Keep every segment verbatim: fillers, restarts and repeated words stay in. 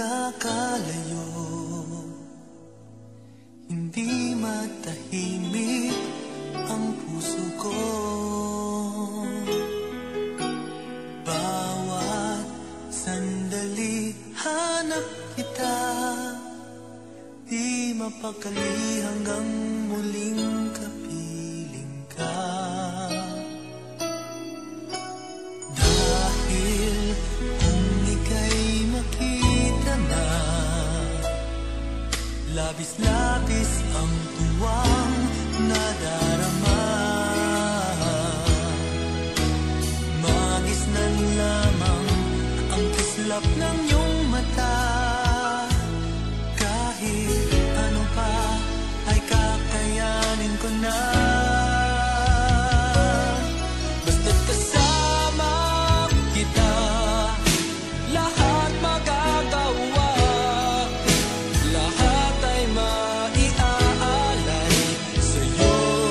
nakakalayo, hindi matahimik ang puso ko. Bawat sandali hanap kita, di mapakali hanggang muling kapiling ka. Dahil kung ika'y makita na, labis-labis ang tuwang nadarama. Magisnan lamang ang kislap ng iyong mata. Kahit ano pa ay kakayanin ko na. Basta't kasama kita, lahat magagawa. Lahat ay maiaalay sa'yo.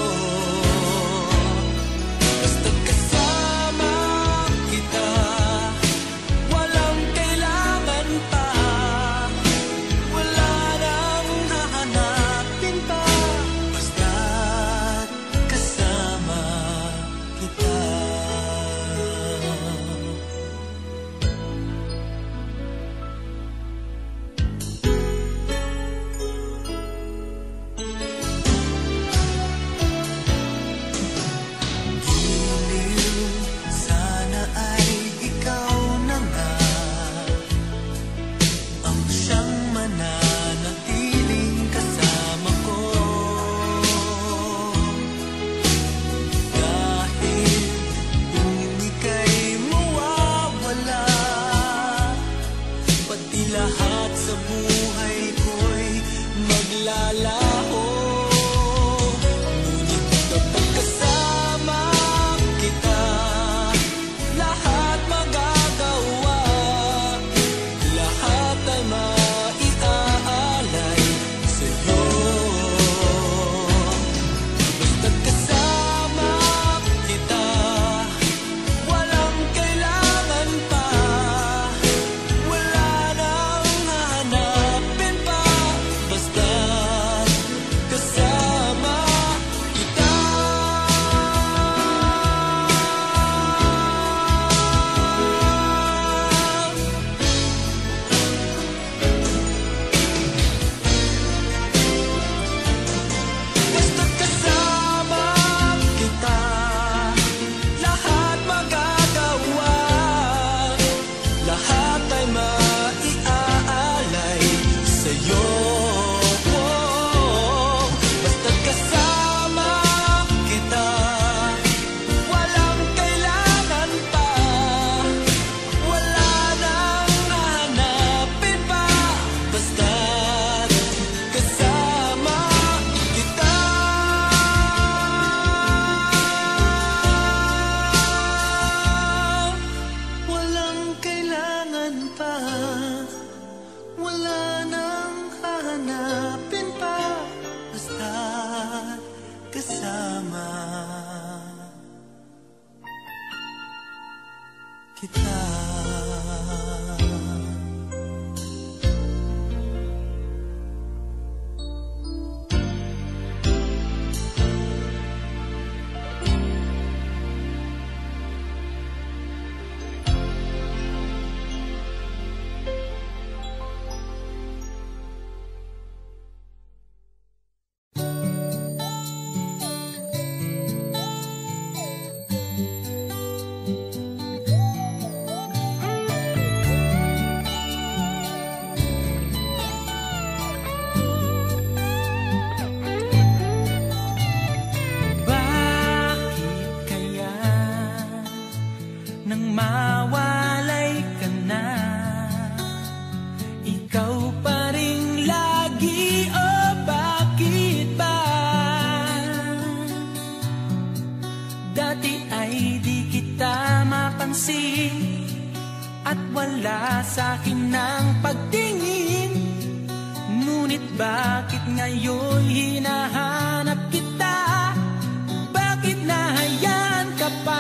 Basta't kasama kita, walang kailangan pa. Wala nang hahanapin pa. Basta't kasama kita. Giliw, sana ay ikaw na nga ang siyang mananatiling kasama ko. Dahil kung ika'y mawawala, pati lahat sa buhay ko'y maglalaho. Ngunit kapag kasama kita, lahat magagawa. Lahat ay maiaalay sa'yo. Basta't kasama kita, walang kailangan pa. Wala nang hahanapin pa. Basta't kasama kita. Basta't kasama kita, lahat magagawa. Lahat ay maiaalay sa'yo. Basta't kasama kita, walang kailangan pa. Wala nang hahanapin pa. Basta't kasama kita. Walang kailangan pa. Wala nang hahanapin pa. Basta't kasama kita. Bakit kaya nang mawalay ka na, ikaw pa rin lagi, o bakit ba? Dati ay di kita mapansin, at wala sa'kin ng pagtingin. Ngunit bakit ngayon hinahanap kita? Bakit nahayaan ka pa?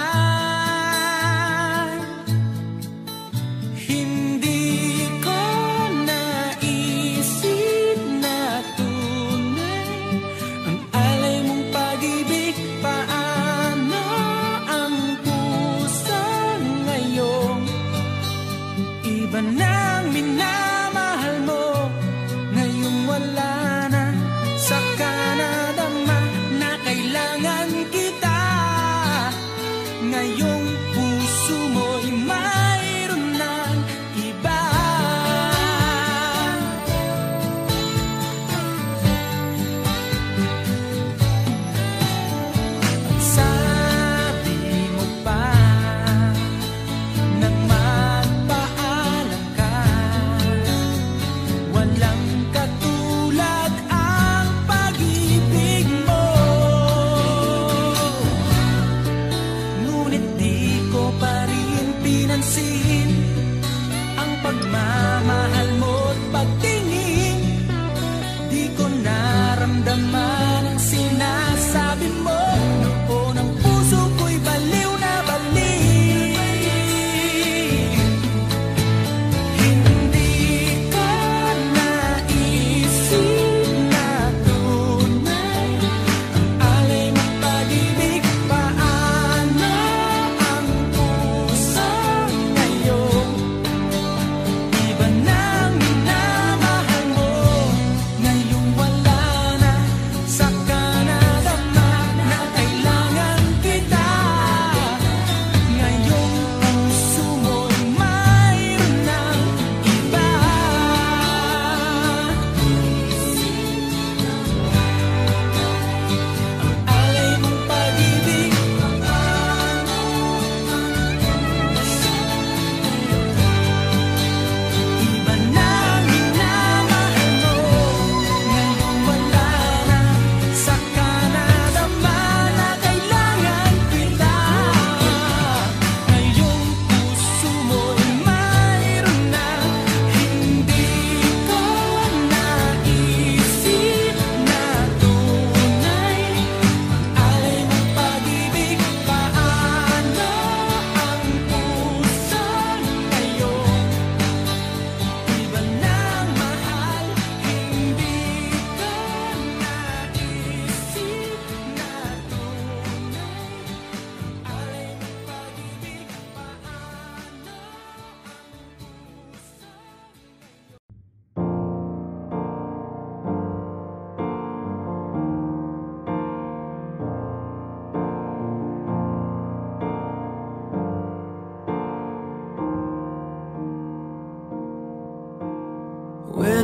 Hindi ko na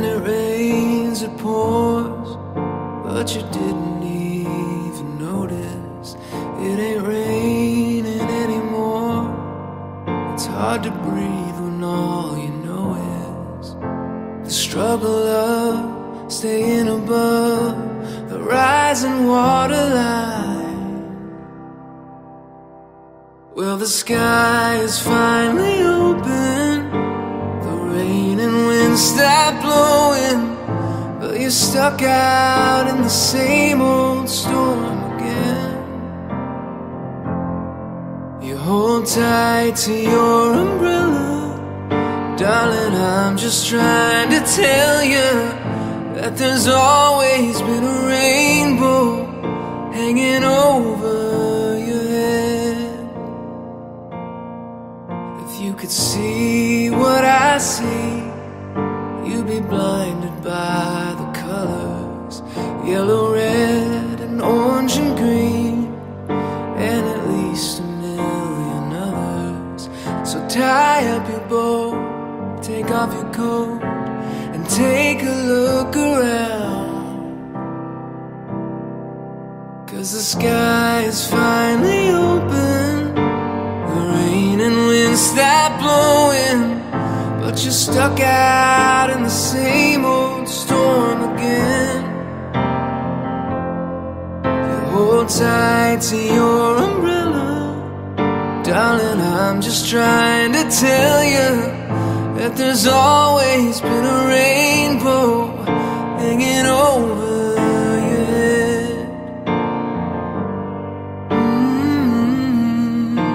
when it rains, it pours, but you didn't even notice. It ain't raining anymore. It's hard to breathe when all you know is the struggle of staying above the rising waterline. Well, the sky is finally open, the rain and wind stop blowing, but you're stuck out in the same old storm again. You hold tight to your umbrella, darling, I'm just trying to tell you that there's always been a rainbow hanging over your head. If you could see what I see, you'd be blinded by the colors, yellow, red, and orange and green, and at least a million others. So tie up your bow, take off your coat, and take a look around, 'cause the sky is finally open, the rain and wind stop blowing, but you're stuck out in the same old storm again. You hold tight to your umbrella, darling, I'm just trying to tell you that there's always been a rainbow hanging over your head. Mm-hmm.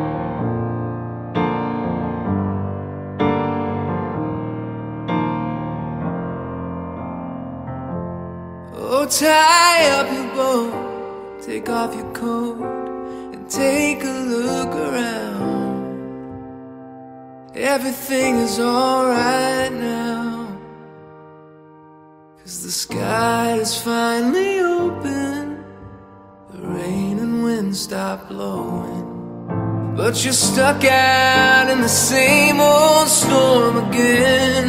Oh, tie up your bow, take off your coat, and take a look around. Everything is alright now, 'cause the sky is finally open, the rain and wind stop blowing, but you're stuck out in the same old storm again.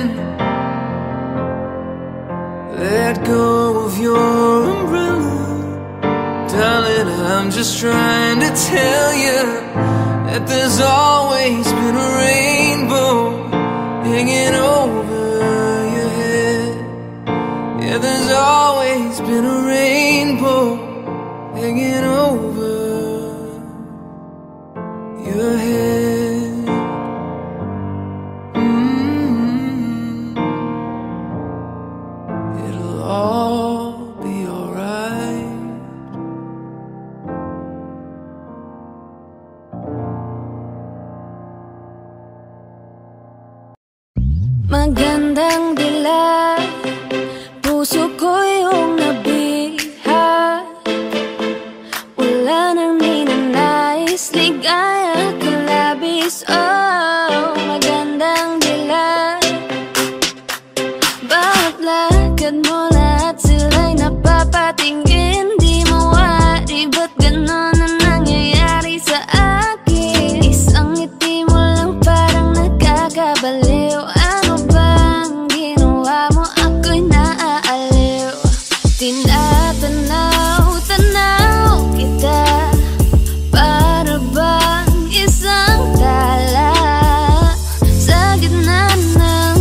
Let go of your umbrella, darling, I'm just trying to tell you that there's always been a rainbow hanging over your head. Yeah, there's always been a rainbow hanging over your head. Mm-hmm. It'll all be alright. Magandang dilag, puso ko yung nabihat. Wala nang ninanais, ligaya ka labis. Oh, magandang dilag, bawat lakad mo lahat sila'y napapatingin. Di mawari, ba't ganon ang nangyayari sa akin? Isang ngiti mo lang parang nagkakabaliw. Tinatanaw, tanaw kita, para bang isang tala sa gitna ng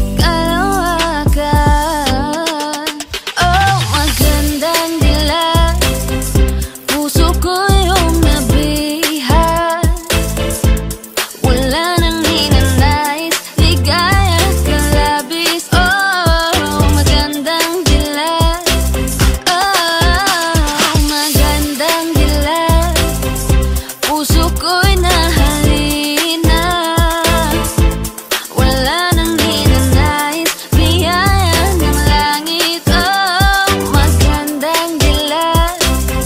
kalawakan. Oh, magandang dilag, puso ko yung nabihat. Wala nang ninanais, ligaya ka labis. Oh, magandang dilag, puso ko'y nahalina. Wala nang ninanais, biyaya ng langit. Oh, magandang dilag,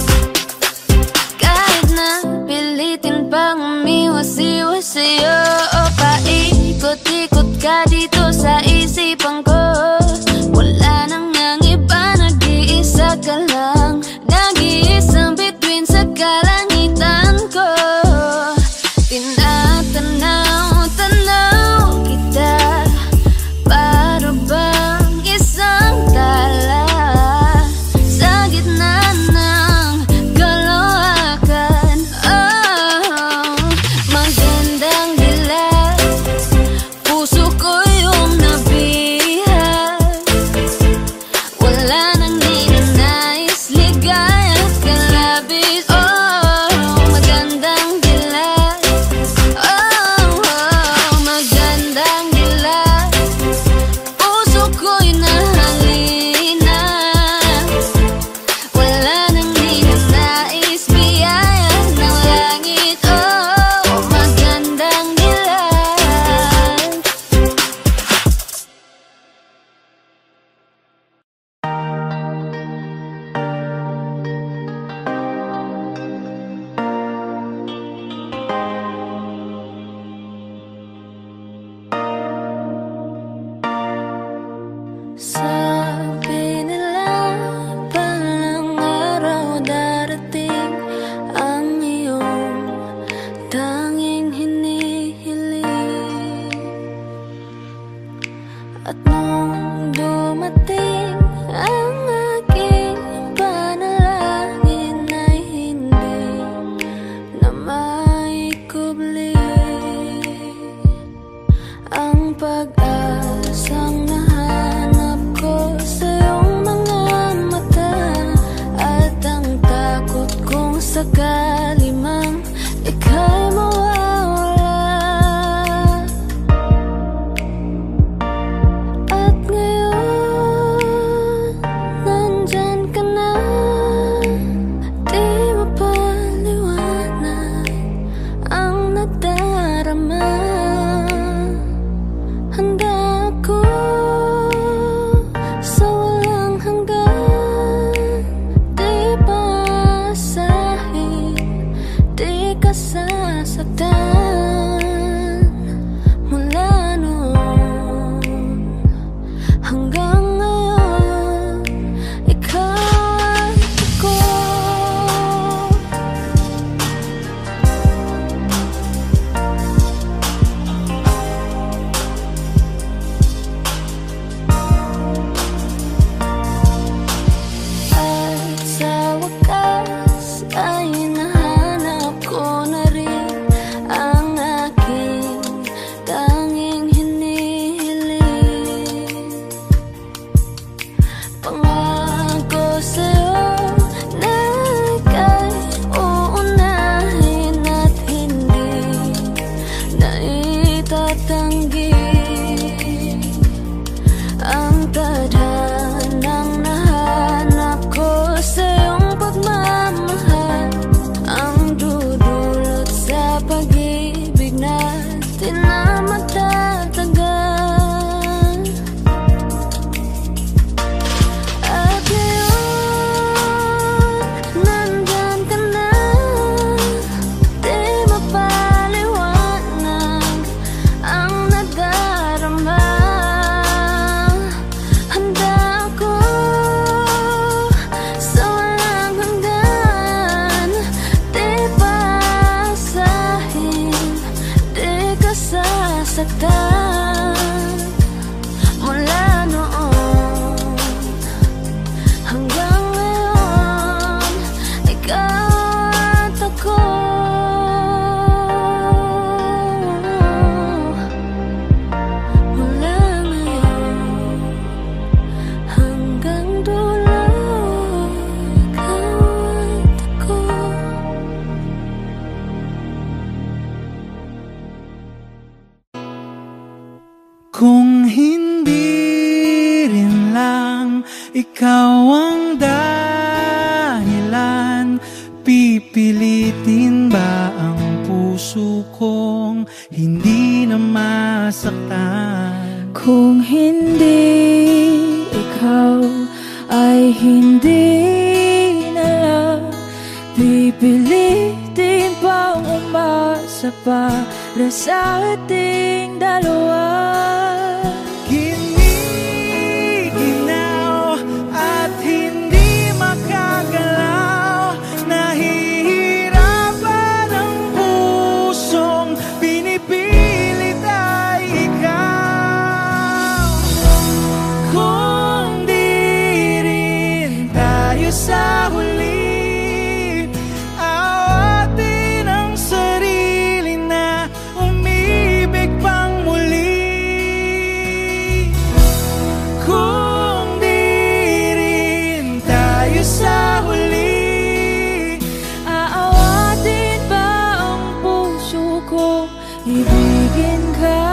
kahit na pilitin pang umiwas-iwas sa'yo. O paikot-ikot ka dito sa isipan ko. Wala nang ang iba, nag-iisa ka lang, nag-iisang bituin sa kalangitan ko. Tinatanaw, tanaw kita, para bang sakali mang ika'y mawawala. At ngayon, nandyan ka na, di mapaliwanag ang nadarama. Handa ako sa walang hanggan, di pasahin, di ka sasaktan. Mula noon hanggang ngayon, ikaw at ako. At sa wakas ay nahanap ko na rin ang aking tanging hinihiling. Pangako sa'yo na ika'y uunahin at hindi na itatanggi ang tadhanang nahanap ko sa iyong pagmamahal, ang dudulot sa pag-ibig natin na matatagal. At ngayon, nandyan ka na, di mapaliwanag ang nadarama. Handa ako sa walang hanggan, di pasahin, di ka sasaktan. Mula noon hanggang ngayon, ikaw at ako. Mula ngayon hanggang dulo, ikaw at ako. Kung hindi rin lang ikaw ang dahilan, pipilitin ba ang puso kong hindi na masaktan? Kung hindi ikaw ay hindi na lang, pipilitin pang umasa para sa ating dalawa. Giniginaw at hindi makagalaw, nahihirapan ang pusong pinipilit ay ikaw. Kung di rin tayo sa huli, awatin ang sarili na umibig pang muli. Kung di rin tayo sa huli, Aawatin ba ang puso ko, ibigin ka?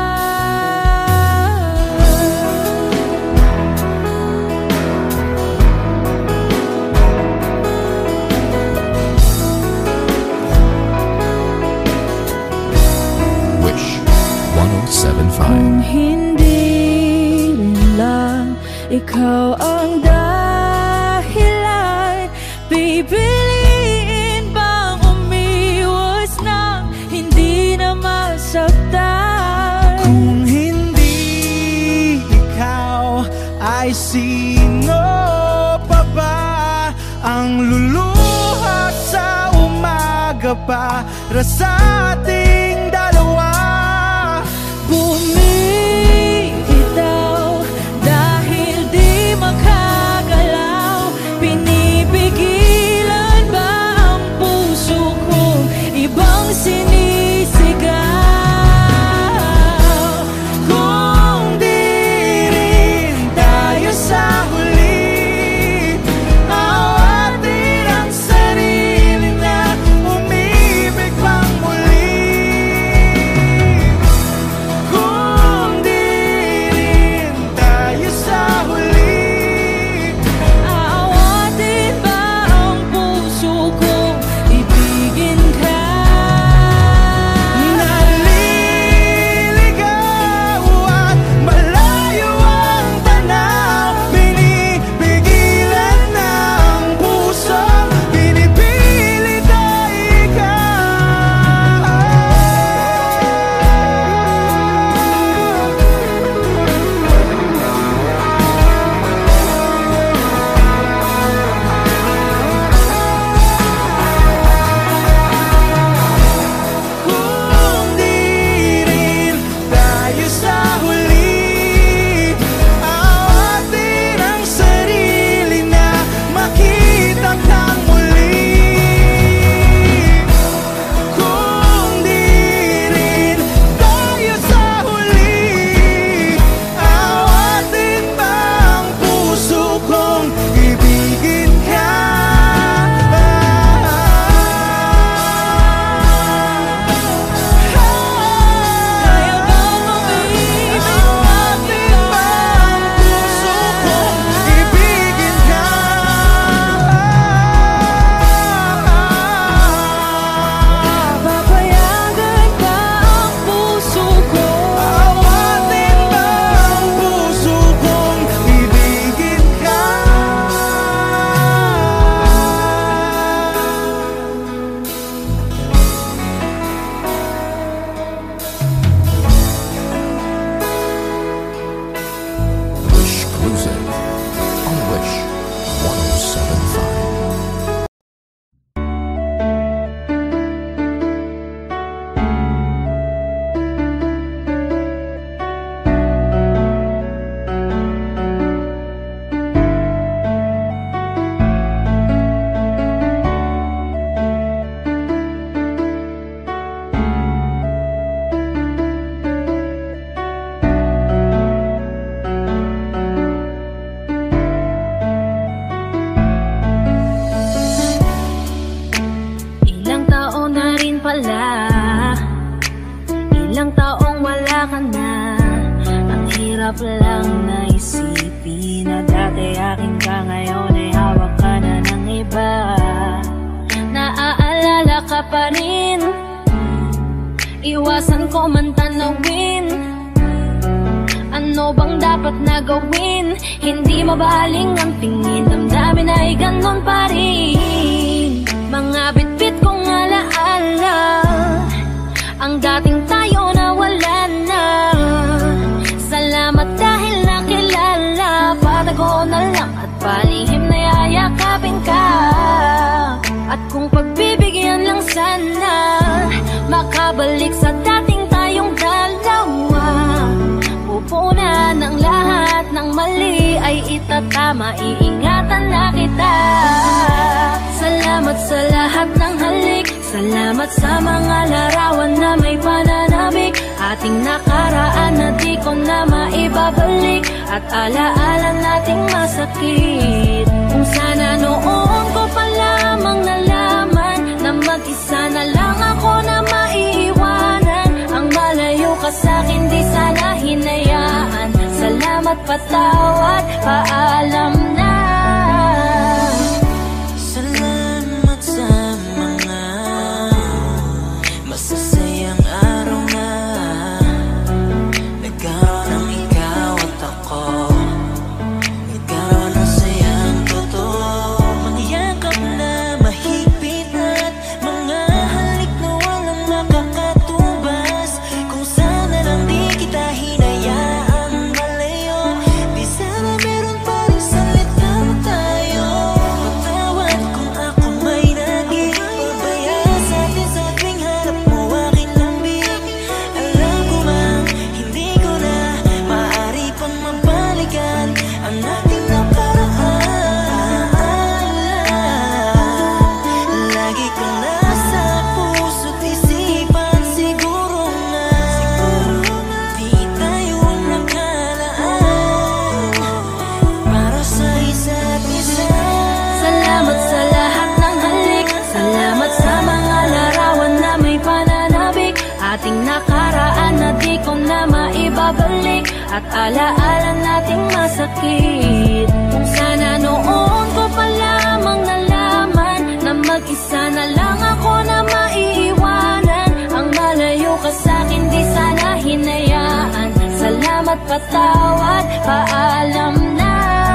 Wish one oh seven point five. Kung hindi rin lang ikaw ang dahilan, pipiliin bang umiwas nang hindi na masaktan? kung hindi ikaw, ay sino pa ba ang luluha sa umaga para sa ating dalawa? Bumibitaw dahil di makagalaw, pinipigilan ba ang puso kong ibang sinisigaw? Kung di rin tayo sa huli, awatin ang sarili na pala, ilang taong wala ka na. Ang hirap lang na isipin na dati akin ka, ngayon ay hawak ka na ng iba. Naaalala ka pa rin, iwasan ko man tanawin. Ano bang dapat na gawin? Hindi mabaling ang tingin, damdamin ay ganon pa rin. Mga bitbit kong alaala, ang dating tayo na wala na. Salamat dahil nakilala, patago na lang at palihim na yayakapin ka. At kung pagbibigyan lang sana, makabalik sa dating tayong dalawa. Pupunan ng lahat ng mali ay itatama, iingatan na kita. Salamat sa lahat ng halik, salamat sa mga larawan na may pananabik. Ating nakaraan na di ko na maibabalik, at alaala nating masakit. Kung sana noon ko pa lamang nalaman na mag-isa na lang ako na maiiwanan. Ang malayo ka sa'kin di sana hinayaan. Salamat, patawad, paalam na. Salamat sa mga masasayang araw na nagkaroon ng ikaw at ako. Nagkaroon ng sayang totoo, mga yakap na mahigpit at mga halik na walang makakatubas. Kung sana lang di kita hinayaan malayo, di sana meron pa rin salita mo tayo. Patawad kung ako may naging pabaya sa atin sa tuwing harap mo aking lambing. Alam ko bang hindi ko na maaari pang mabalikan ang ating nakaraan. Lagi ko nasa puso't isipan, siguro nga di tayo nakalaan para sa isa't isa. Salamat sa lahat ng halik, salamat sa mga larawan na may pananabik. Ating nakaraan na di ko na maibabalik, at alaala nating masakit. Kung sana noon ko pa lamang nalaman na mag-isa na lang ako na maiiwanan. Ang malayo ka sa'kin di sana hinayaan. Salamat, patawad, paalam na.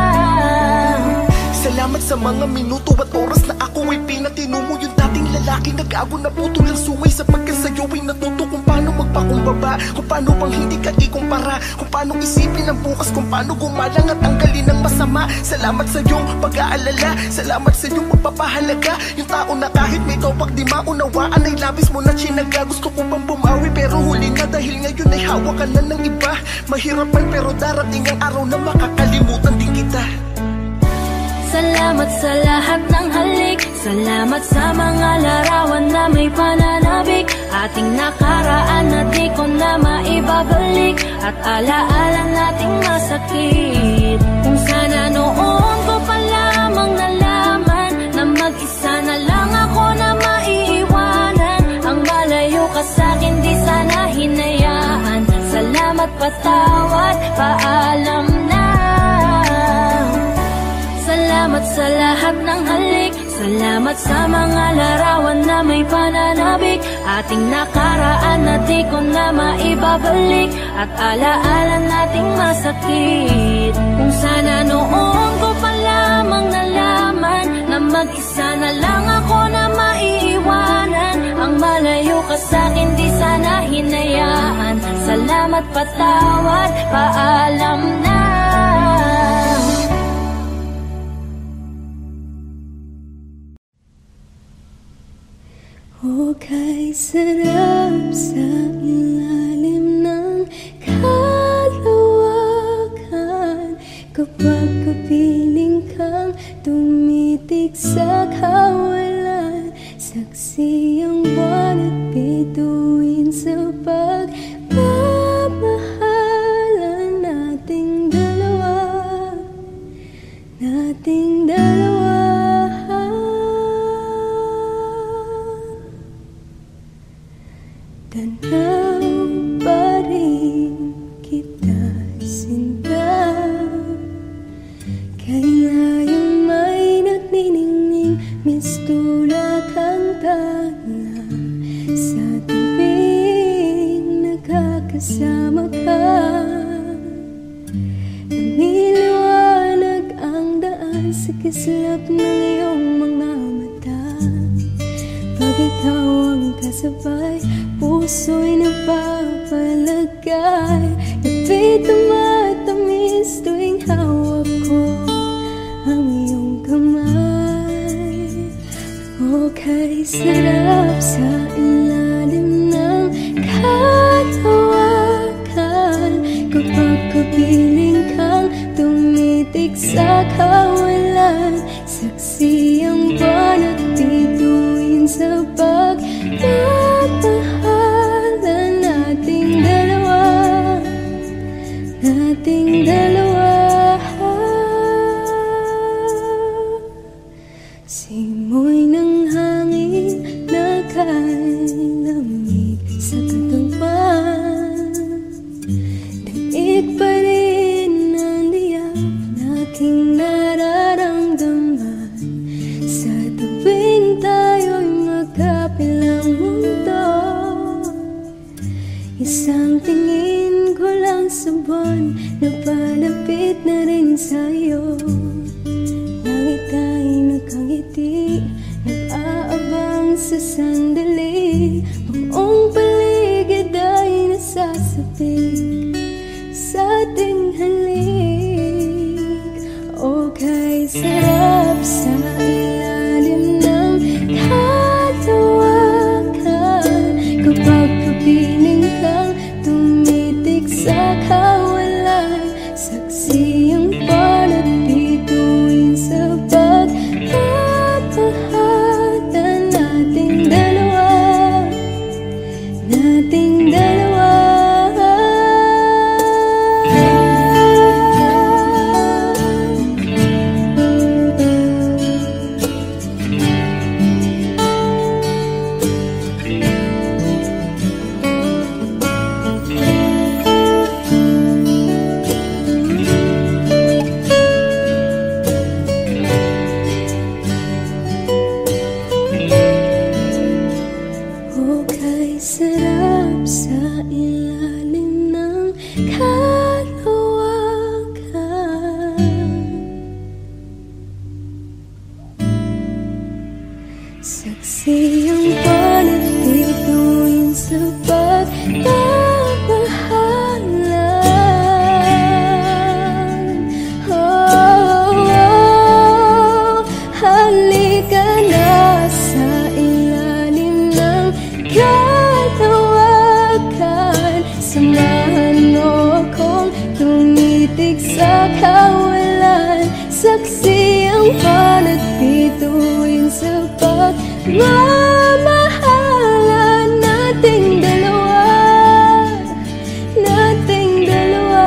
Salamat sa mga minuto at oras na ako ay pinatino mo. Yung dating lalaki nag-ago na puto lang suway, sapagkat sa'yo ay natuto kung paano magpakumbaba, kung paano bang hindi ka ikumpara, kung paano isipin ang bukas, kung paano gumalang at tanggalin ang masama. Salamat sa iyong pag-aalala, salamat sa iyong pagpapahalaga. Yung tao na kahit may topak di maunawaan ay labis mo na chinaga. Gusto ko bang bumawi pero huli na, dahil ngayon ay hawak ka na ng iba. Mahirapan pero darating ang araw na makakalimutan din kita. Salamat sa lahat ng halik, salamat sa mga larawan na may pananabik. Ating nakaraan na di ko na maibabalik, at alaala nating masakit. Kung sana noon ko pa lamang nalaman na mag-isa na lang ako na maiiwanan. Ang malayo ka sa'kin di sana hinayaan. Salamat, patawad, paalam na. Salamat sa lahat ng halik, salamat sa mga larawan na may pananabik. Ating nakaraan na di ko na maibabalik, at alaala nating masakit. Kung sana noon ko pa lamang nalaman na mag-isa na lang ako na maiiwanan. Ang malayo ka sa'kin di sana hinayaan. Salamat, patawad, paalam na. O kay sarap sa ilalim ng kalawakan, kapag kapiling kang tumitig sa kawalan. Saksi ang buwan at bituin sa pagmamahalan nating dalawa, nating dalawa. tanaw pa rin kita sinta. Kaya yung may nagniningning mistula kang tala sa tubig nakakasama ka. Lumiliwanag ang daan sa kislap ng iyong mga mata. Pag ikaw ang kasabay, puso'y napapalagay. Napit tumatamis tuwing hawak ko ang iyong kamay. O kay sarap sa ilalim ng katawakan, kapag kapiling kang tumitik sa kawalan. Saksi ang banat bituin sa pagmamahalan nating dalawa, nating dalawa. Simoy ng hangin nakalamig sa katawan, daig pa rin ang liyap nating nararamdaman. Sa tuwing tayo'y magkabilang mundo, isang tingin ko lang sa buwan, napalapit na rin sa'yo. Langit ay nakangiti, nag-aabang sa sandali. Buong paligid ay nasasapig sa ating halik. O kay sarap sa ilalim ng katawakan, kapag kapiling kang tumitik sa kawalan. Saksi ang banat bituin sa pagmamahalan nating dalawa, nating dalawa. O kay sarap sa ilalim ng kalawakan, saksi ang banat bituin sa pagmamahalan. Oh, oh, halika na sa ilalim ng katawakan. Samahan mo akong tumitik sa kawalan. Saksi ang banat bituin sa pagmamahalan nating dalawa, nating dalawa.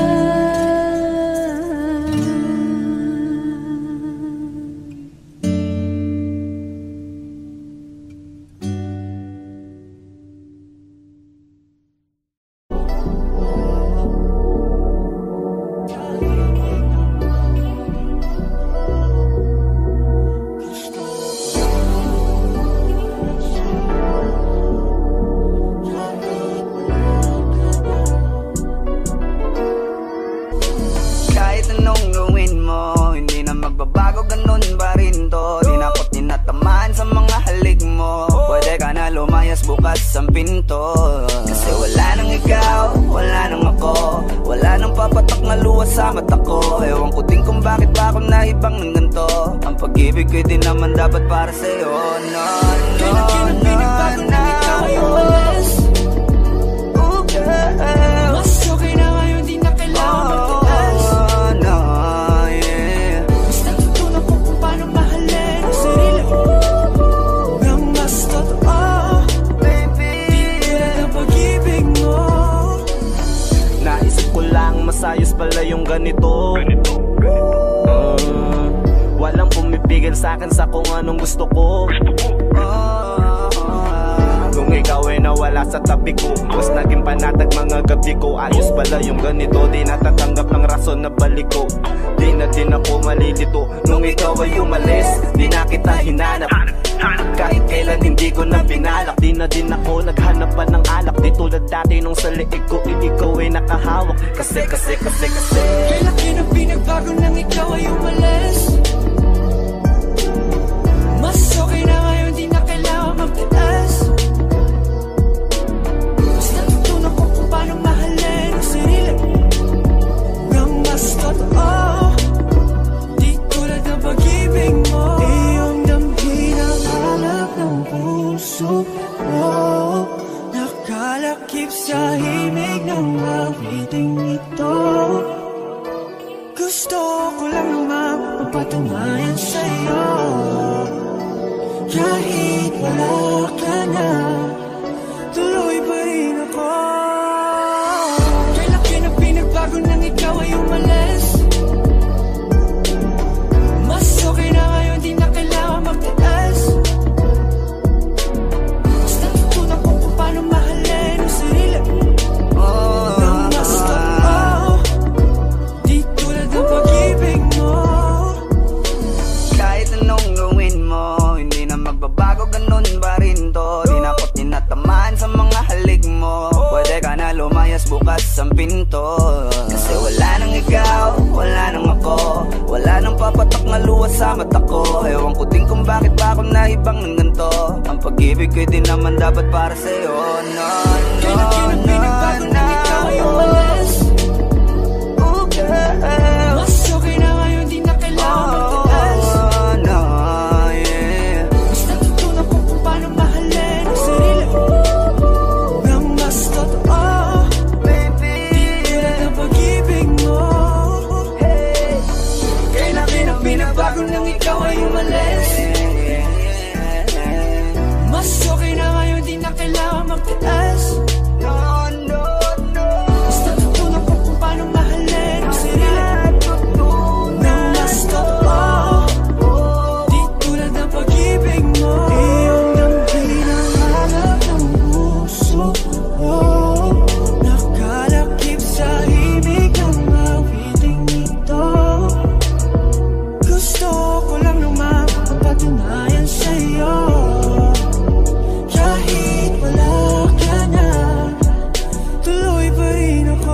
Kahit anong gawin mo, hindi na magbabago, ganun pa rin to. Di na ako't tinatamaan sa mga halik mo. Pwede ka na lumayas, bukas ang pinto. Kasi wala nang ikaw, wala nang ako, wala nang papatak na luwas sa mata ko. Ewan ko din kung bakit ba ako naibang ng ganito. Ang pag-ibig ko'y di naman dapat para sa'yo. No, no, no, na ikaw ay umalis. Oh, girl, Mas okay na ngayon, di na kailangan magtaas. oh, no, yeah. Mas natutunan ko kung paano mahalin ang sarili ko nang mas totoo. Baby, Tulad ng pag-ibig mo. Naisip ko lang masayos pala yung ganito. Uh, walang pumipigil sa'kin sa kung anong gusto ko. oh, oh, Kung ikaw ay nawala sa tabi ko. Mas naging panatag mga gabi ko. Ayos pala yung ganito, di natatanggap ng rason na balik ko. Di na din ako malilito nung ikaw ay umalis. Di na kita hinanap, kahit kailan hindi ko na pinalak. Di na din ako naghanap pa ng alak. Di tulad dati nung sa liig ko, eh, ikaw ay nakahawak. Kasi, kasi, kasi, kasi kailan ka pinagbago nang ikaw ay umalis. Mas okay na ngayon, di na kailangan magtiis. Mas natutunan ko kung paano mahalin ang sarili nang mas totoo. Di tulad ng pag-ibig mo, iyong damhin ang hanap ng puso mo. Nakalakip sa himig ng awiting ito. Gusto ko lang naman mapatunayan sa'yo, kahit wala ka na, tuloy pa rin ako. Kailan ka na pinagbago nang ikaw ay umalis. Mas okay na ngayon, di na kailangan magtiis. Mas natutunan ko kung paano mahalin ang sarili nang mas totoo. Di tulad ng pag-ibig mo. Kahit anong gawin mo, hindi na magbabago, ganun pa rin to. Di na ko tinatamaan sa mga halik mo. Pwede ka na lumayas, bukas ang pinto. Kasi wala nang ikaw, wala nang ako, wala nang papatak na luwas sa mata ko. Ewan ko din kung bakit ba ako naibang ng ganito. Ang pag-ibig ko'y di naman dapat para sa'yo. No, no, Kailan ka na pinagbago nang ikaw ay umalis. Oh, girl. Mas okay na ngayon, di na kailangan magtiis. Oh, no, yeah. Mas natutunan ko kung paano mahalin ang sarili nang mas totoo. Baby, Di tulad ng pag-ibig mo. Kailan ka na pinagbago nang ikaw ay umalis. Mas okay na ngayon, di na kailangan magtiis. no, no, no. Mas natutunan ko kung paano mahalin ang sarili nang mas totoo. Di tulad ng pag-ibig mo, iyong damhin ang hanap ng puso mo. Nakalakip sa himig ng awiting ito. Gusto ko lang naman mapatunayan sa'yo, kahit wala ka na, tuloy pa rin ako.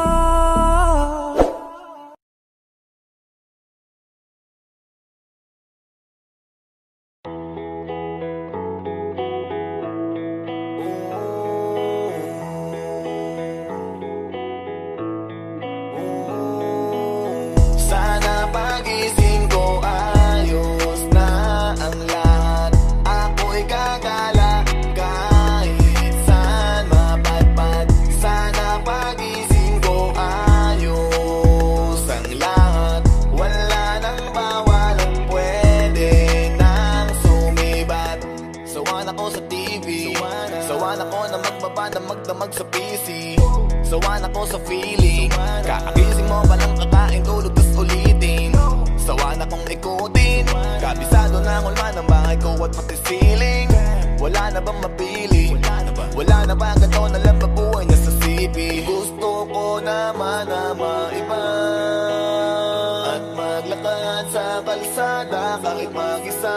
Sana pagising ko ayos na ang lahat. Ako'y gagala kahit saan mapadpad. Sana pagising ko ayos ang lahat. Wala nang bawalan, pwede nang sumibat. Sawan ako sa T V, sawan ako na magbabanda magdamag sa P C. Sawan ako sa feeling, kakagising mo palang kakain, tulog tas ulitin. Sawan akong ikutin, kabisado na ang ulma ng bahay ko at pati ceiling. Wala na bang mapili? Wala na ba ganito na lang mabuhay na sa C P? Gusto ko naman na maiba at maglakad sa kalsada kahit mag-isa.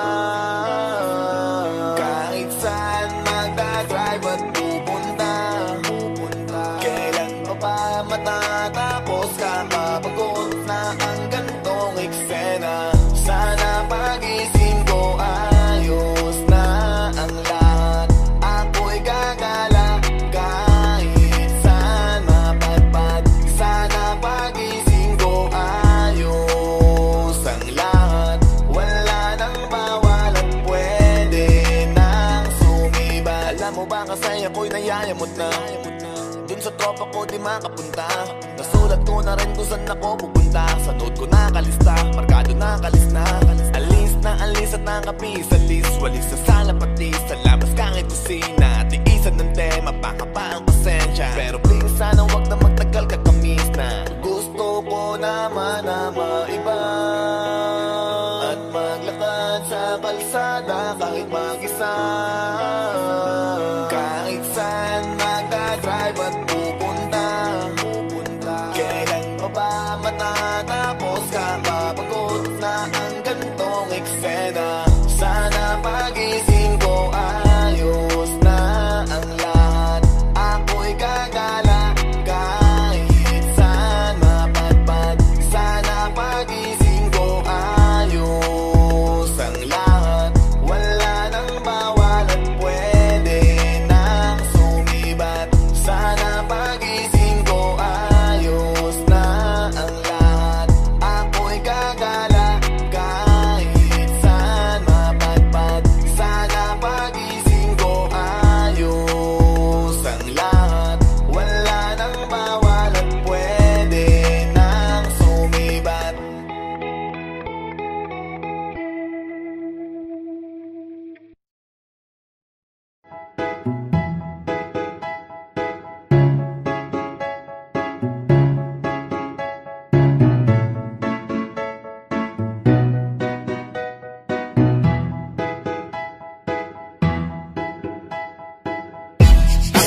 Kahit saan magdadrive at pupunta, kailan pa ba matatapos? Kakapagod na ang gantong eksena. Sana pagising ko ayos na ang lahat. Ako'y gagala kahit saan mapadpad. Sana pagising ko ayos ang lahat. Wala nang bawalan, pwede nang sumibat. Alam mo ba kasi ako'y nayayamot na dun sa tropa ko di makapunta. Nasulat ko na rin kung saan ako pupunta. Sa note ko nakalista, markado nakalis na. Alis na alis at nakapis sa list. Walis sa sala pati sa labas kahit kusina. Tiisan ng tema, baka pa ang pasensya. Pero please sana wag na magtagal kakamis na. Gusto ko naman na maiba at maglakad sa kalsada kahit mag-isa. Kahit saan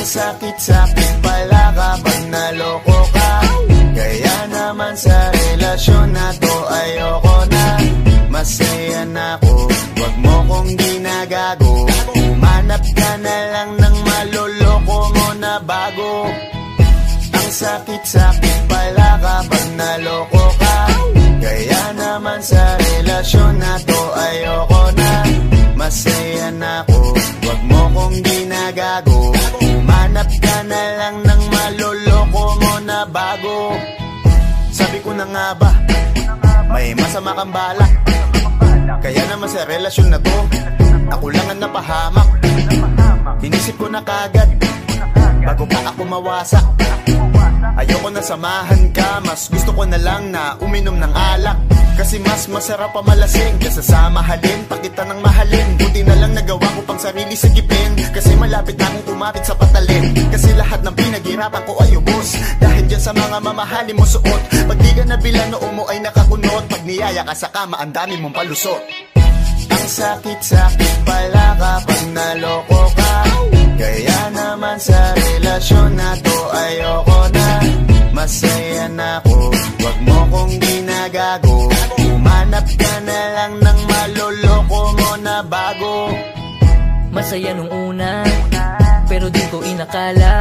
sakit-sakit pala kapag naloko ka. Kaya naman sa relasyon na to ayoko na. Masaya na ako, wag mo kong ginagago. Manap ka na lang ng maloloko mo na bago. Ang sakit-sakit pala kapag naloko ka. Kaya naman sa relasyon na to ayoko na. Masaya na ako, wag mo kong ginagago. Manap ka na lang ng maloloko mo na bago. Sabi ko na nga ba, may masama kang balak. Kaya naman sa relasyon na to, ako lang ang napahamak. Inisip ko na kagad, bago pa ako mawasak. Ayoko na samahan ka, mas gusto ko na lang na uminom ng alak. Kasi mas masarap pa malasing kesa sa mahalin, pa kita ng mahalin. Buti na lang nagawa ko pang sarili sigipin. Kasi malapit na akong kumapit sa patalin. Kasi lahat ng pinaghirapan ko ay ubos dahil dyan sa mga mamahalin mo suot. Pag di ka nabilang noo mo ay nakakunot. Pag niyaya ka sa kama, ang dami mong palusot. Ang sakit-sakit pala kapag naloko ka. Kaya naman sa relasyon na to ayoko na. Masaya na ako, wag mo kong ginagago. Umanap ka na lang ng maloloko mo na bago. Masaya nung una, pero di ko inakala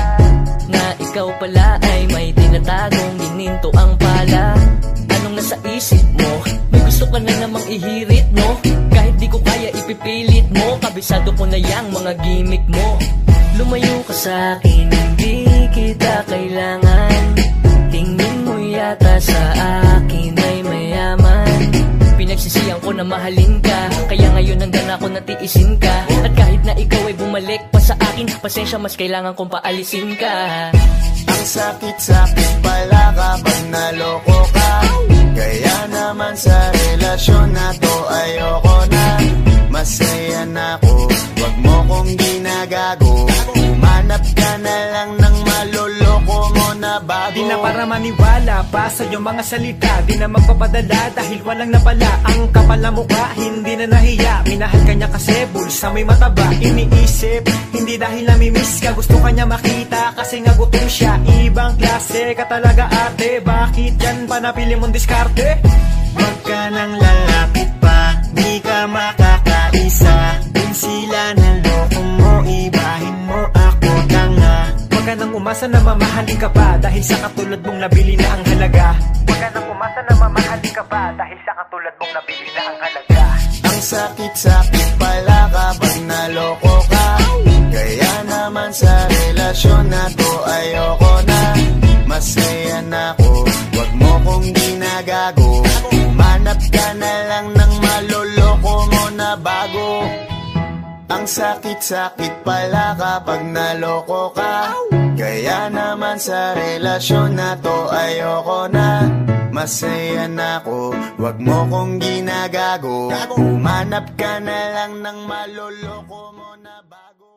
na ikaw pala ay may tinatagong gininto ang pala. Anong nasa isip mo? May gusto ka na namang ihirit, no? Kahit di ko kaya ipipilit mo, kabisado ko na yang mga gimmick mo. Lumayo ka sa'kin, hindi kita kailangan. Tingin mo yata sa akin ay mayaman. Pinagsisiyang ko na mahalin ka, kaya ngayon hanggang ako natiisin ka. At kahit na ikaw ay bumalik pa sa akin, pasensya mas kailangan kong paalisin ka. Ang sakit-sakit pala kapag naloko ka. Kaya naman sa relasyon na to ayoko na. Masaya na ako, wag mo kong ginagago. Manap ka na lang ng maloloko mo na bago. Di na para maniwala pa sa iyong mga salita. Di na magpapadala dahil walang napala. Ang kapal na mukha, hindi na nahiya. Minahal ka niya kasi bulsa may mataba. Iniisip, hindi dahil namimiss ka. Gusto ka niya makita kasi nga gutom siya. Ibang klase ka talaga ate. Bakit yan pa napili mong diskarte? Wag ka nang lalapit pa, di ka makakaisa. Kung sila naloko mo, ibahin mo ako tanga. Wag ka nang umasa na mamahalin ka pa, dahil sa katulad mong nabili na ang halaga. Wag ka nang umasa na mamahalin ka pa, dahil sa katulad mong nabili na ang halaga. Ang sakit-sakit pala kapag naloko ka. Kaya naman sa relasyon na to ayoko na. Masaya na ako, wag mo kong ginagago. Manap ka na lang ng maloloko mo na bago. Ang sakit-sakit pala kapag naloko ka. Kaya naman sa relasyon na to ayoko na. Masaya na ako, wag mo kong ginagago. Umanap ka na lang ng maloloko mo na bago.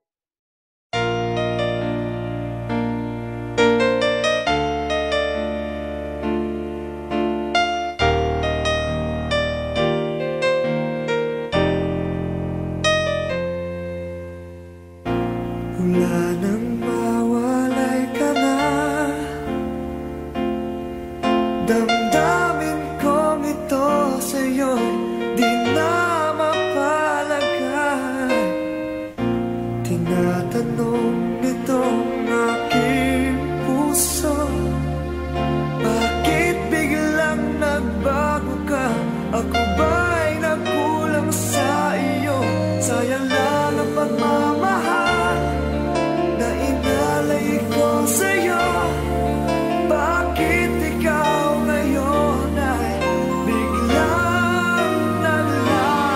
Wala nang mawalay ka na. Damdamin kong ito sa'yo'y di na mapalagay. Tinatanong nitong aking puso, bakit biglang nagbago ka? Ako ba'y nagkulang sa iyo? Sayang lang ang pagmamahal na inalay ko sa'yo. Bakit ikaw ngayon ay biglang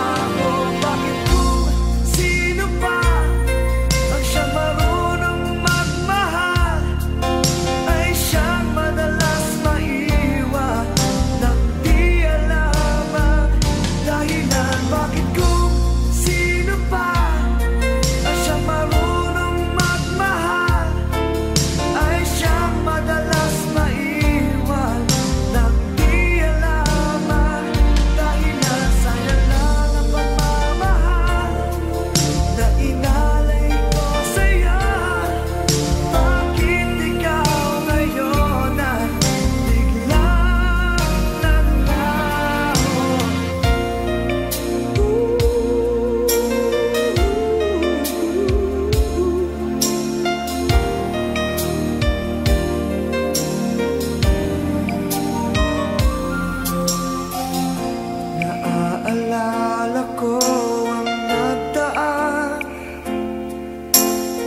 naglaho? Bakit kung sino pa ang siyang marunong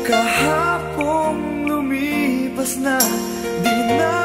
Kahapong lumipas na, di na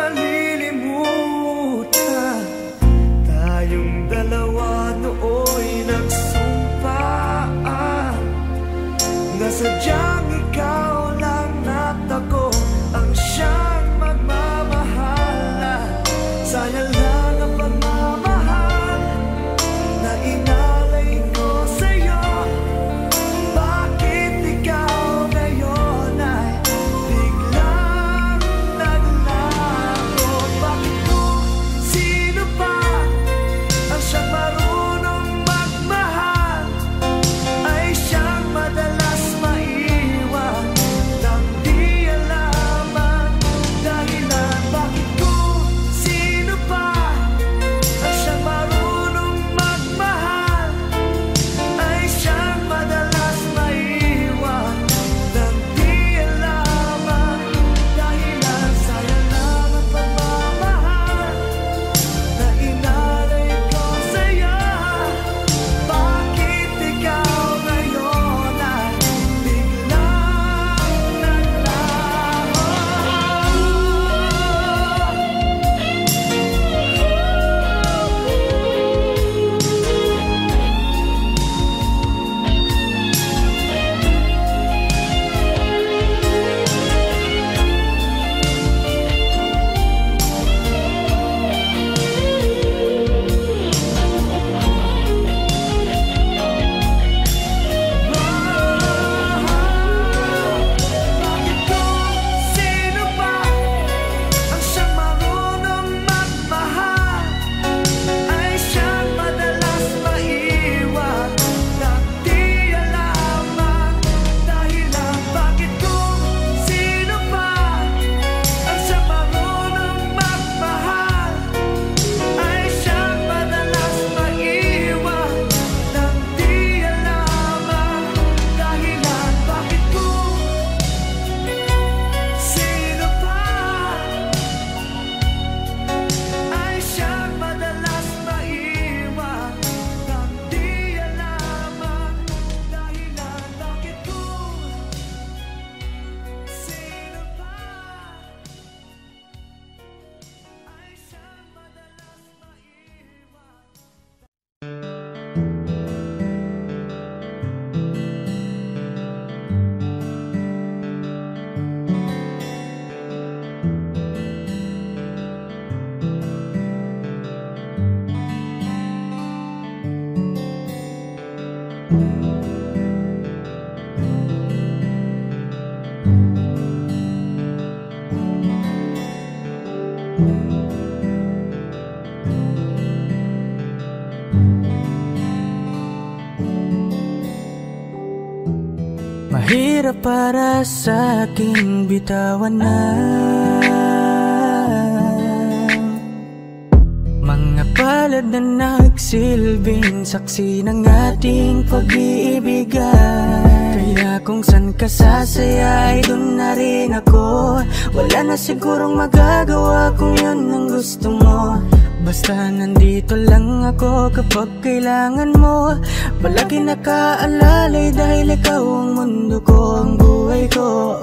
malilimutan. Tayong dalawa nooy nagsumpaan na sadyang ikaw lang at ako ang siyang magmamahal. Sayang lang ang pagmamahal na inalay ko sa'yo. Bakit ikaw ngayon ay biglang naglago? Bakit kung sino pa ang siyang marunong magmahal ay siyang madalas maiwan nang di alam ang dahilan? Bakit kung sino pa ang siyang marunong magmahal ay siyang madalas maiwan nang di alam ang dahilan? Sayang lang ang pagmamahal na inalay ko sa'yo. Bakit ikaw ngayon ay biglang naglaho? Bakit kung sino pa ang siyang marunong magmahal ay siyang madalas maiwan nang di alam ang dahilan? Bakit kung sino pa ang siyang marunong magmahal ay siyang madalas maiwan nang di alam ang dahilan? Bakit kung sino pa ay siyang madalas maiwan nang di alam ang dahilan? Bakit kung sino pa ay siyang madalas maiwan? Mahirap para sa aking bitawan na mga palad na nagsilbing saksi ng ating pag-iibigan. Kaya kung san ka sasaya ay dun na rin ako. Wala na sigurong magagawa kung yun ang gusto mo. Basta nandito lang ako kapag kailangan mo. Palagi nakaalalay dahil ikaw ang mundo ko, ang buhay ko.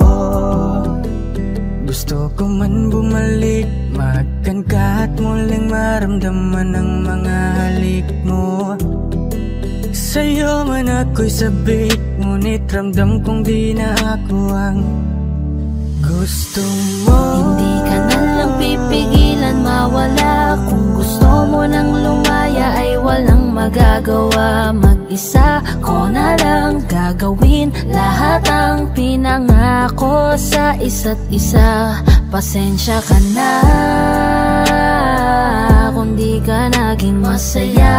Gusto ko man bumalik, magkan ka at muling maramdaman ang mga halik mo. Sa'yo man ako'y sabik, ngunit ramdam kong di na ako ang gusto mo. Hindi ka na lang pipigilan mawala. Kung gusto mo nang lumaya ay walang magagawa. Mag-isa ko na lang gagawin lahat ang pinangako sa isa't isa. Pasensya ka na kung di ka naging masaya.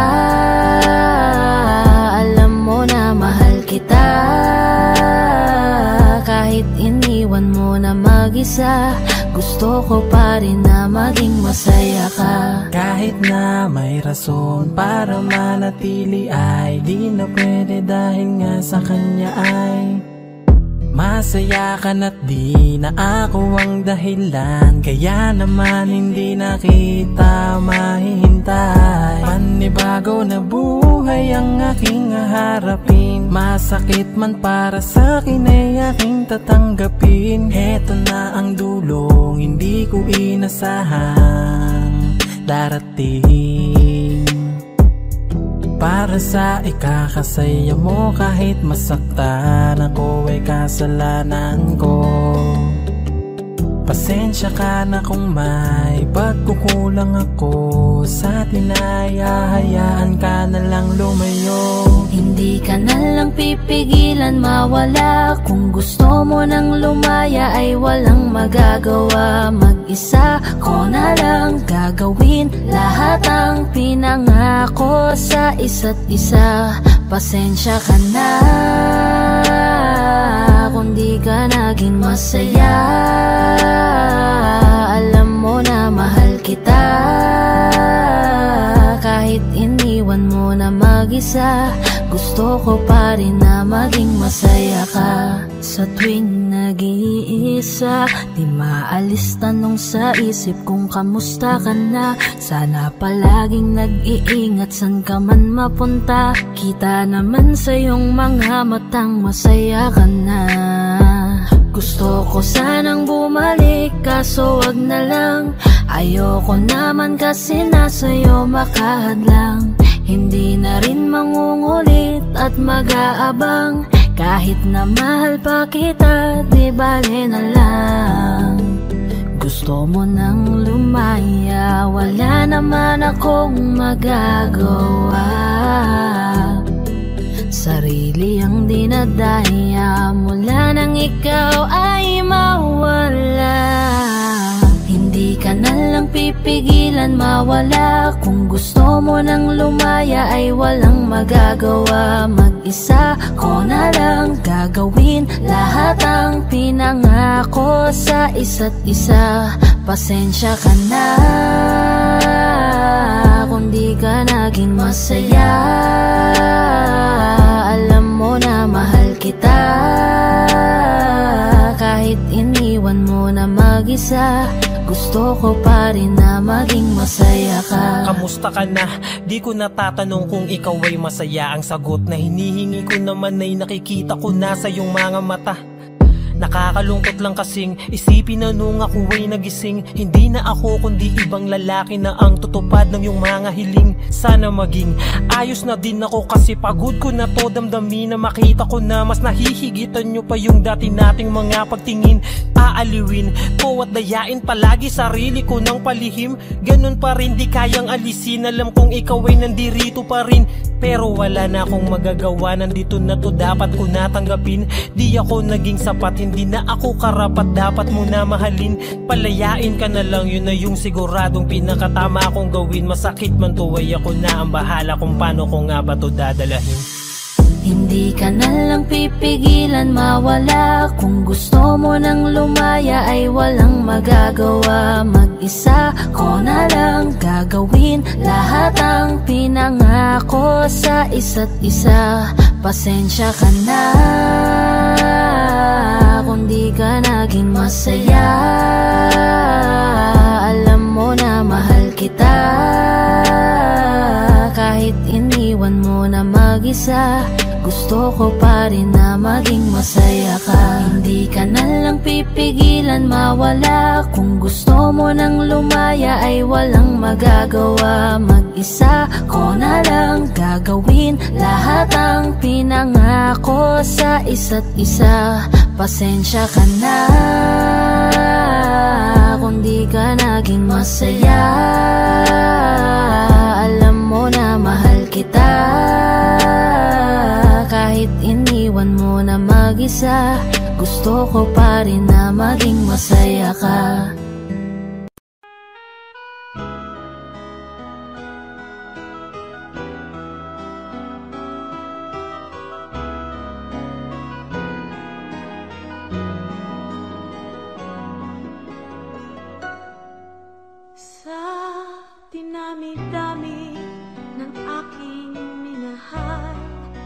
Alam mo na mahal kita. Kahit iniwan mo na mag-isa, gusto ko pa rin na maging masaya ka. Kahit na may rason para manatili ay di na pwede dahil nga sa kanya ay masaya ka na't di na ako ang dahilan. Kaya naman hindi na kita mahihintay. Panibago na buhay ang aking haharapin. Masakit man para sa'kin ay aking tatanggapin. Heto na ang dulong hindi ko inasahang darating. Para sa ikakasaya mo kahit masaktan ako ay kasalanan ko. Pasensya ka na kung may pagkukulang ako sa atin ay hahayaan ka na lang lumayo. Hindi ka na lang pipigilan mawala. Kung gusto mo nang lumaya ay walang magagawa. Mag-isa ko na lang gagawin lahat ang pinangako sa isa't isa. Pasensya ka na kung di ka naging masaya. Alam mo na mahal kita kahit iniwan mo na mag-isa. Gusto ko pa rin na maging masaya ka. Sa tuwing nag-iisa, di maalis tanong sa isip kung kamusta ka na. Sana palaging nag-iingat san ka man mapunta. Kita naman sa iyong mga matang masaya ka na. Gusto ko sanang bumalik kaso wag na lang. Ayoko naman kasi nasa'yo makahadlang. Hindi na rin mangungulit at mag-aabang. Kahit na mahal pa kita, di bale na lang. Gusto mo nang lumaya, wala naman akong magagawa. Sarili ang dinadaya mula nang ikaw ay mawala. Hindi ka na lang pipigilan mawala. Kung gusto mo nang lumaya ay walang magagawa. Mag-isa ko na lang gagawin lahat ang pinangako sa isa't isa. Pasensya ka na kung di ka naging masaya. Alam mo na mahal kita kahit iniwan mo na mag-isa. Gusto ko pa rin na maging masaya ka. Kamusta ka na? Di ko natatanong kung ikaw ay masaya. Ang sagot na hinihingi ko naman ay nakikita ko na sa iyong mga mata. Nakakalungkot lang kasing isipin na nung ako ay nagising, hindi na ako kundi ibang lalaki na ang tutupad ng iyong mga hiling. Sana maging ayos na din ako kasi pagod ko na to damdamin. Na makita ko na mas nahihigitan nyo pa yung dati nating mga pagtingin. Aaliwin ko at dayain palagi sarili ko ng palihim. Ganun pa rin di kayang alisin. Alam kong ikaw ay nandirito pa rin, pero wala na akong magagawa. Nandito na to, dapat ko natanggapin. Di ako naging sapat, hindi na ako karapat, dapat mo na mahalin. Palayain ka na lang, yun na yung siguradong pinakatama kong gawin. Masakit man to ay ako na ang bahala kung paano ko nga ba to dadalahin. Hindi ka na lang pipigilan mawala. Kung gusto mo nang lumaya ay walang magagawa. Mag-isa ko na lang gagawin lahat ang pinangako sa isa't isa. Pasensya ka na kung di ka naging masaya. Alam mo na mahal kita kahit iniwan mo na mag-isa. Gusto ko pa rin na maging masaya ka. Hindi ka na lang pipigilan mawala. Kung gusto mo nang lumaya ay walang magagawa. Mag-isa ko na lang gagawin lahat ang pinangako sa isa't isa. Pasensya ka na kung di ka naging masaya. Alam mo na mahal kita kahit iniwan mo na mag-isa. Gusto ko pa rin na maging masaya ka. Sa dinami-dami ng aking minahal,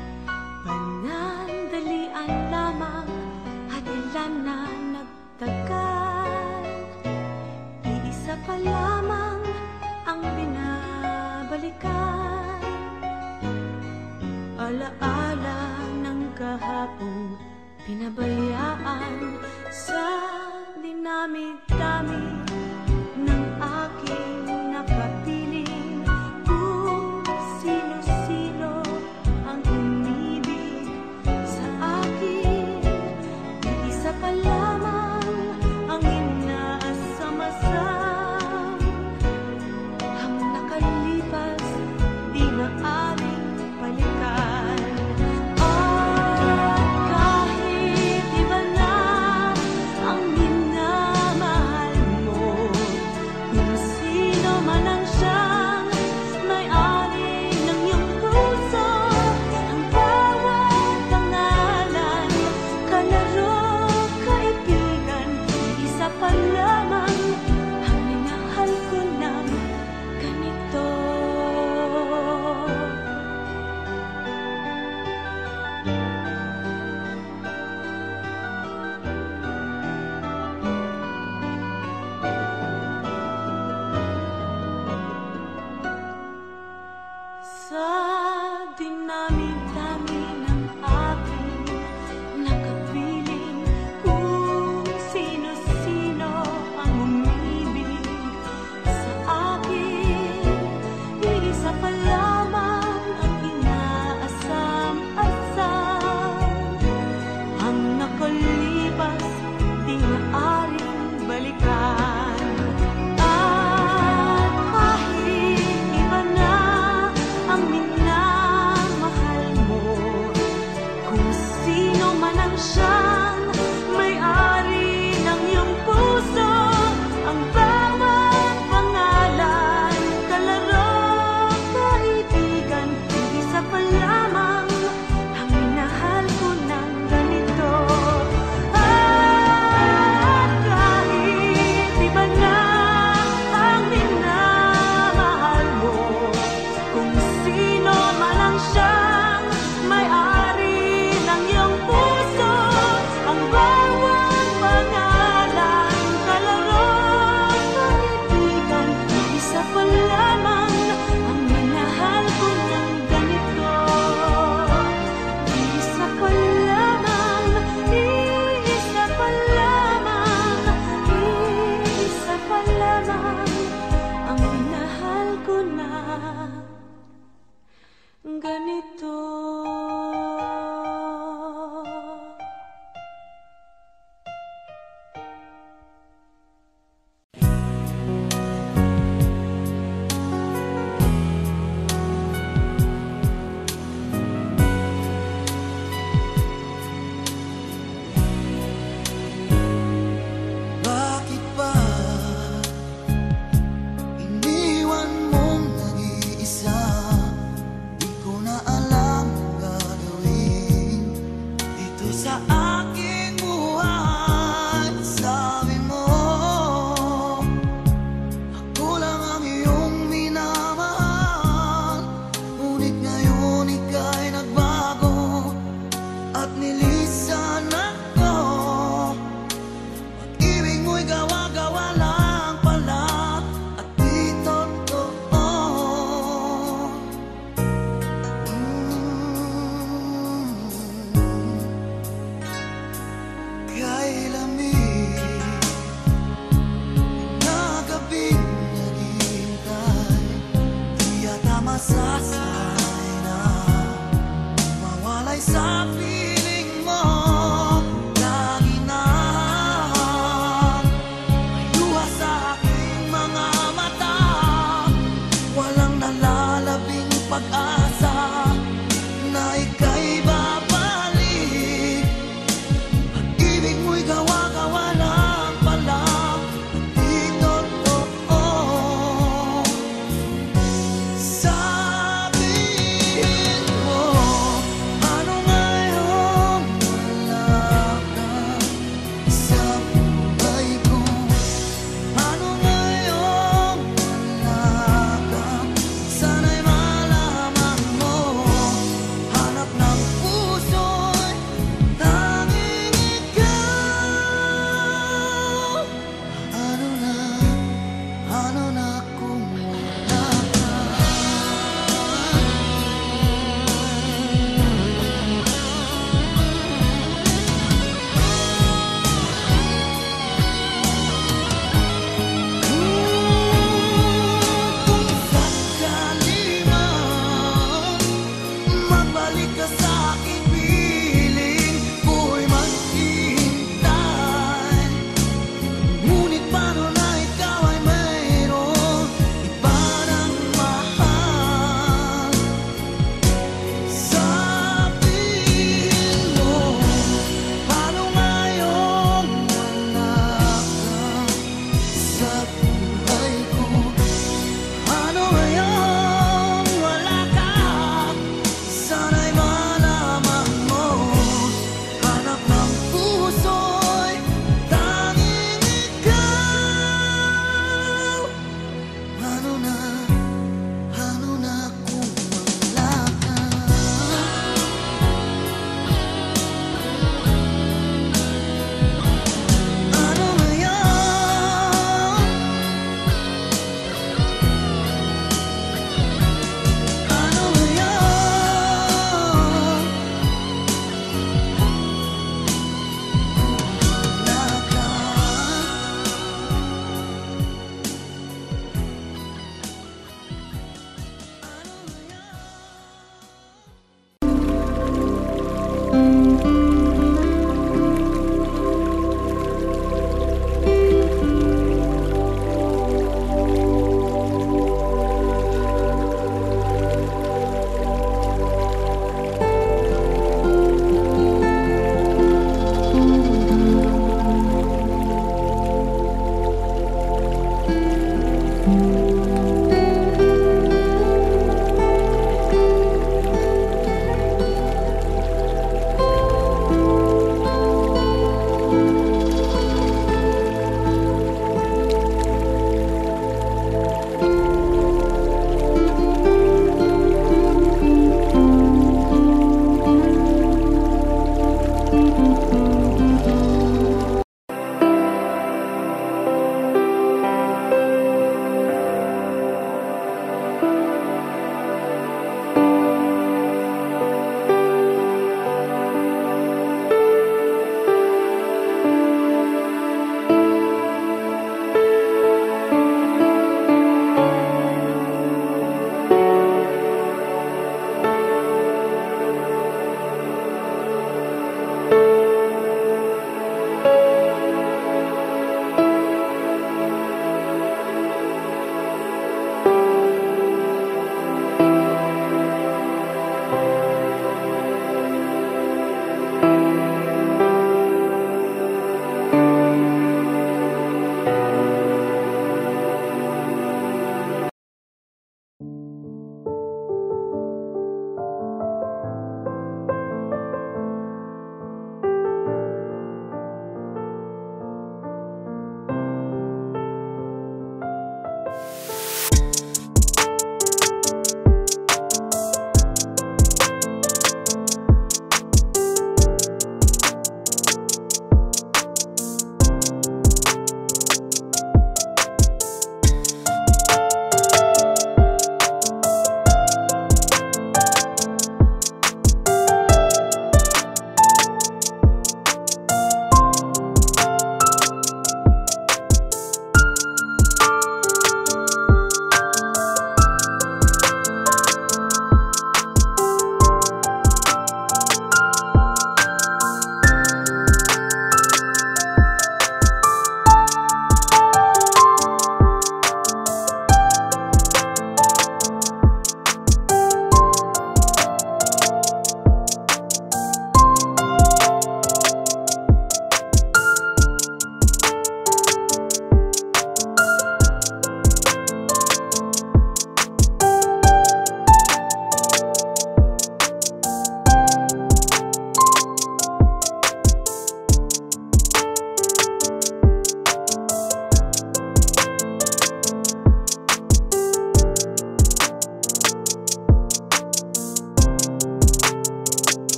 panandalian lamang at ilan na nagtagal. Iisa pa lamang ang binabalikan, alaala ng pong pinabayaan sa dinami-dami ng aking nakapiling. Kung sino-sino ang umibig sa akin, isa pa lamang ang inaasam-asam. Ang nakalipas di maaring balikan. At kahit iba na ang minamahal mo, kung sino man ang siyang may-ari ng iyong puso, ang bawat pangalan, kalaro, kaibigan, isa pa lamang ang minahal ko ng ganito. Sa dinami-dami ng aking nakapiling, kung sino-sino ang umibig sa akin, iisa pa lamang ang inaasam-asam. Ang nakalipas di maaring balikan. At kahit iba na ang minamahal mo, kung sino man ang siyang may-ari ng iyong puso, ang bawat pangalan, kalaro, kaibigan, isa pa lamang ang minahal ko ng ganito. At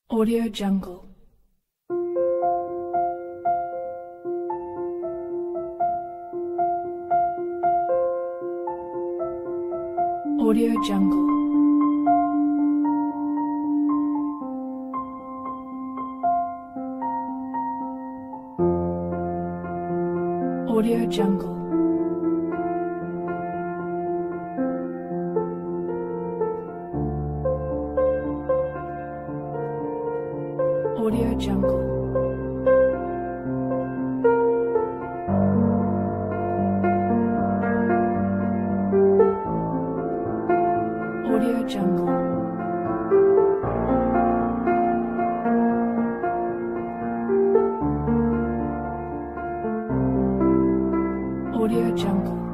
Audio Jungle. Audio Jungle. Audio Jungle. Audio Jungle. Audio Jungle. Audio Jungle.